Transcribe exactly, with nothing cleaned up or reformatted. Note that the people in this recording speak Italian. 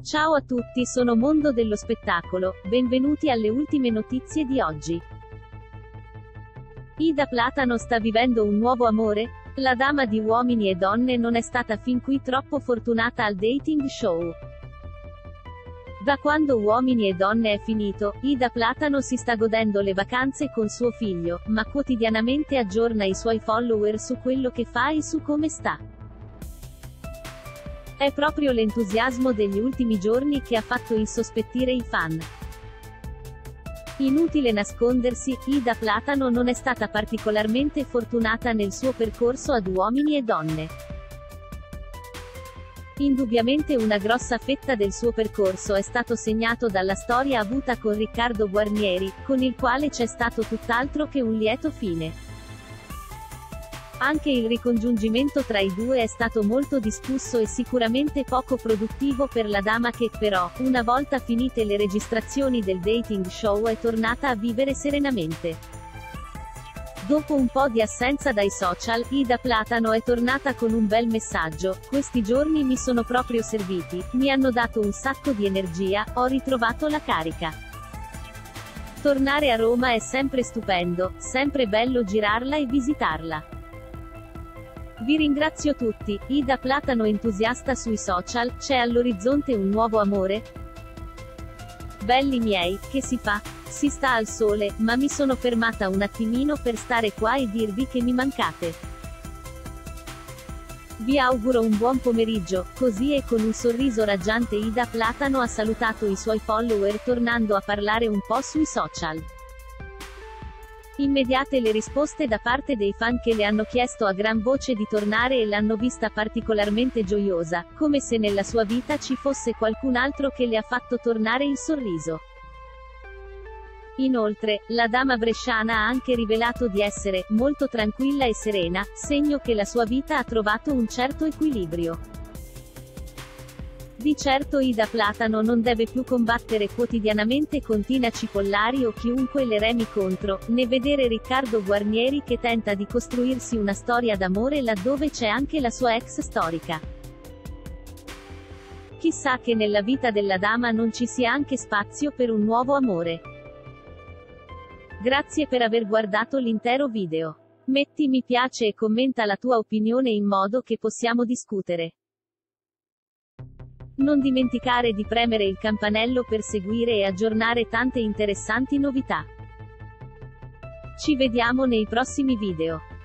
Ciao a tutti, sono Mondo dello Spettacolo, benvenuti alle ultime notizie di oggi. Ida Platano sta vivendo un nuovo amore? La dama di Uomini e Donne non è stata fin qui troppo fortunata al dating show. Da quando Uomini e Donne è finito, Ida Platano si sta godendo le vacanze con suo figlio, ma quotidianamente aggiorna i suoi follower su quello che fa e su come sta. È proprio l'entusiasmo degli ultimi giorni che ha fatto insospettire i fan. Inutile nascondersi, Ida Platano non è stata particolarmente fortunata nel suo percorso ad Uomini e Donne. Indubbiamente una grossa fetta del suo percorso è stato segnato dalla storia avuta con Riccardo Guarnieri, con il quale c'è stato tutt'altro che un lieto fine. Anche il ricongiungimento tra i due è stato molto discusso e sicuramente poco produttivo per la dama che, però, una volta finite le registrazioni del dating show è tornata a vivere serenamente. Dopo un po' di assenza dai social, Ida Platano è tornata con un bel messaggio: "Questi giorni mi sono proprio serviti, mi hanno dato un sacco di energia, ho ritrovato la carica. Tornare a Roma è sempre stupendo, sempre bello girarla e visitarla. Vi ringrazio tutti". Ida Platano entusiasta sui social: "C'è all'orizzonte un nuovo amore? Belli miei, che si fa? Si sta al sole, ma mi sono fermata un attimino per stare qua e dirvi che mi mancate. Vi auguro un buon pomeriggio". Così, e con un sorriso raggiante, Ida Platano ha salutato i suoi follower tornando a parlare un po' sui social. Immediate le risposte da parte dei fan che le hanno chiesto a gran voce di tornare e l'hanno vista particolarmente gioiosa, come se nella sua vita ci fosse qualcun altro che le ha fatto tornare il sorriso. Inoltre, la dama bresciana ha anche rivelato di essere molto tranquilla e serena, segno che la sua vita ha trovato un certo equilibrio. Di certo Ida Platano non deve più combattere quotidianamente con Tina Cipollari o chiunque le remi contro, né vedere Riccardo Guarnieri che tenta di costruirsi una storia d'amore laddove c'è anche la sua ex storica. Chissà che nella vita della dama non ci sia anche spazio per un nuovo amore. Grazie per aver guardato l'intero video. Metti mi piace e commenta la tua opinione in modo che possiamo discutere. Non dimenticare di premere il campanello per seguire e aggiornare tante interessanti novità. Ci vediamo nei prossimi video.